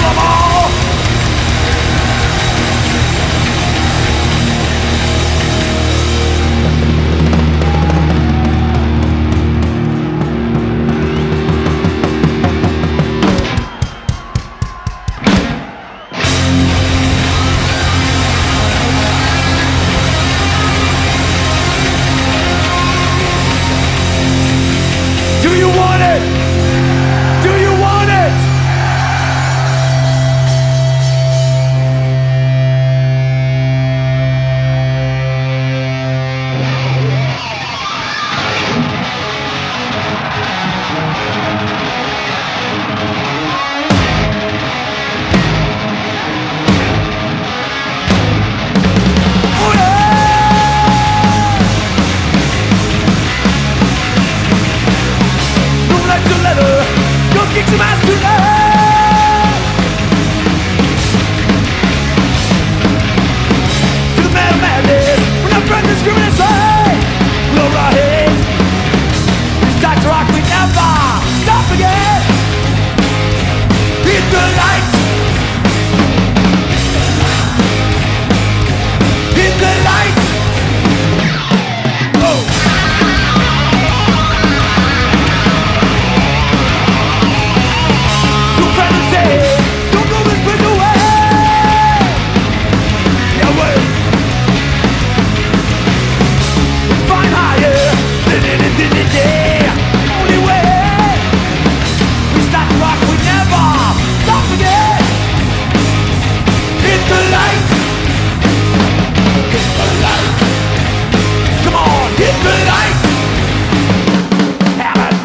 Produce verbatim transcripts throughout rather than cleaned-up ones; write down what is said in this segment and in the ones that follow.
them all. Do you want it? Do you want it? Don't get your minds too low. To the metal madness, we're not friends and screaming and say, lower our heads. It's time to rock, we never stop again. Hit the lights. Hit the lights. Oh. Don't go this place away. Yeah, wait. Find higher than anything today. Only way we start to rock, we never stop again. Hit the lights. Hit the lights. Come on, hit the lights. Have it.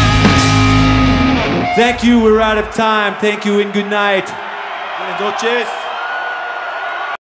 Thank you, we're out of time. Thank you and good night. Buenas noches.